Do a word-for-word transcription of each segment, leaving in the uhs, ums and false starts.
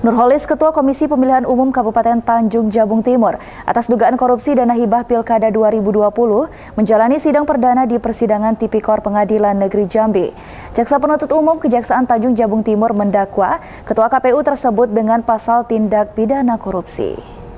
Nurholis, Ketua Komisi Pemilihan Umum Kabupaten Tanjung Jabung Timur, atas dugaan korupsi dana hibah Pilkada dua ribu dua puluh, menjalani sidang perdana di persidangan Tipikor Pengadilan Negeri Jambi. Jaksa Penuntut Umum Kejaksaan Tanjung Jabung Timur mendakwa Ketua K P U tersebut dengan pasal tindak pidana korupsi.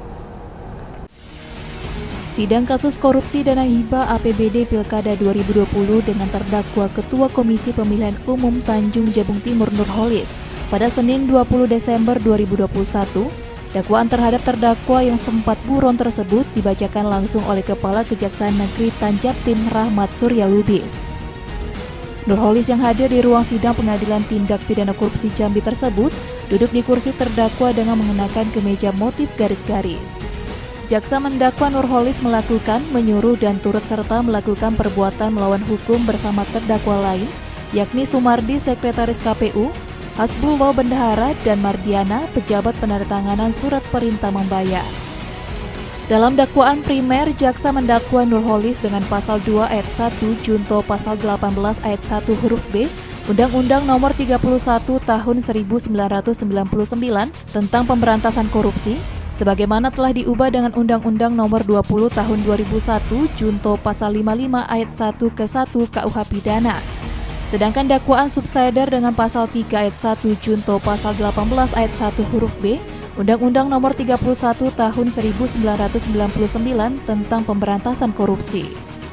Sidang kasus korupsi dana hibah A P B D Pilkada dua ribu dua puluh dengan terdakwa Ketua Komisi Pemilihan Umum Tanjung Jabung Timur Nurholis pada Senin dua puluh Desember dua ribu dua puluh satu, dakwaan terhadap terdakwa yang sempat buron tersebut dibacakan langsung oleh Kepala Kejaksaan Negeri Tanjabtim Rahmat Surya Lubis. Nurholis yang hadir di ruang sidang Pengadilan Tindak Pidana Korupsi Jambi tersebut duduk di kursi terdakwa dengan mengenakan kemeja motif garis-garis. Jaksa mendakwa Nurholis melakukan, menyuruh dan turut serta melakukan perbuatan melawan hukum bersama terdakwa lain, yakni Sumardi, Sekretaris K P U, Hasbullah Bendahara, dan Mardiana, pejabat penandatanganan surat perintah membayar. Dalam dakwaan primer, jaksa mendakwa Nurholis dengan pasal dua ayat satu junto pasal delapan belas ayat satu huruf B Undang-Undang Nomor tiga puluh satu Tahun seribu sembilan ratus sembilan puluh sembilan tentang pemberantasan korupsi, sebagaimana telah diubah dengan Undang-Undang Nomor dua puluh Tahun dua ribu satu junto pasal lima puluh lima ayat satu ke satu K U H Pidana. Sedangkan dakwaan subsidiar dengan pasal tiga ayat satu junto pasal delapan belas ayat satu huruf B Undang-Undang Nomor tiga puluh satu Tahun seribu sembilan ratus sembilan puluh sembilan tentang pemberantasan korupsi.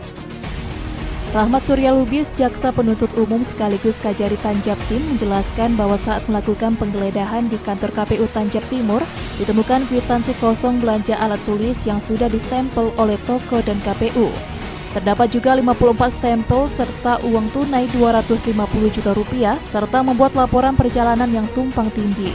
Rahmat Surya Lubis, Jaksa Penuntut Umum sekaligus Kajari Tanjabtim, menjelaskan bahwa saat melakukan penggeledahan di kantor K P U Tanjab Timur, ditemukan kwitansi kosong belanja alat tulis yang sudah distempel oleh toko dan K P U. Terdapat juga lima puluh empat stempel serta uang tunai dua ratus lima puluh juta rupiah, serta membuat laporan perjalanan yang tumpang tindih.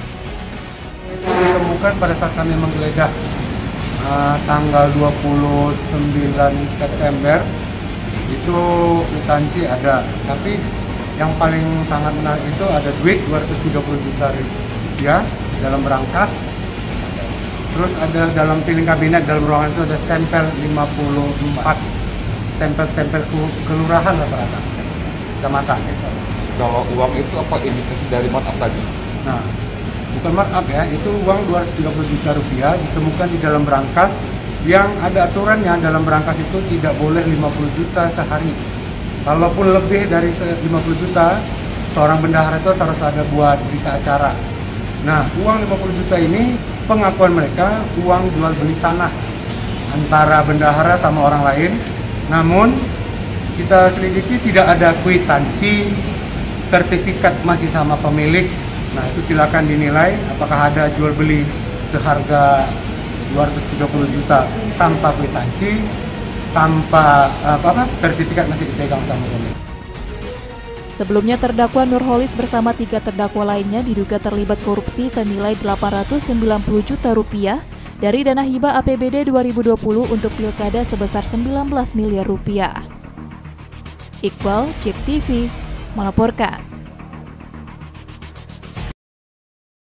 Ditemukan pada saat kami menggeledah uh, tanggal dua puluh sembilan September, itu kwitansi ada, tapi yang paling sangat menarik itu ada duit dua ratus tiga puluh juta rupiah dalam berangkas. Terus ada dalam piling kabinet, dalam ruangan itu ada stempel lima puluh empat stempel-stempel kelurahan rata-rata kecamatan. Kalau uang itu apa indikasi dari markup tadi? Nah, bukan markup ya, itu uang dua ratus tiga puluh juta rupiah ditemukan di dalam berangkas yang ada aturannya. Dalam berangkas itu tidak boleh lima puluh juta sehari. Kalaupun lebih dari lima puluh juta, seorang bendahara itu harus ada buat berita acara. Nah, uang lima puluh juta ini pengakuan mereka uang jual beli tanah antara bendahara sama orang lain. Namun kita selidiki tidak ada kwitansi, sertifikat masih sama pemilik. Nah, itu silakan dinilai apakah ada jual beli seharga dua ratus tiga puluh juta tanpa kwitansi, tanpa apa, apa sertifikat masih dipegang sama pemilik. Sebelumnya terdakwa Nurholis bersama tiga terdakwa lainnya diduga terlibat korupsi senilai delapan ratus sembilan puluh juta rupiah dari dana hibah A P B D dua ribu dua puluh untuk pilkada sebesar sembilan belas miliar rupiah. Iqbal, Cek T V, melaporkan.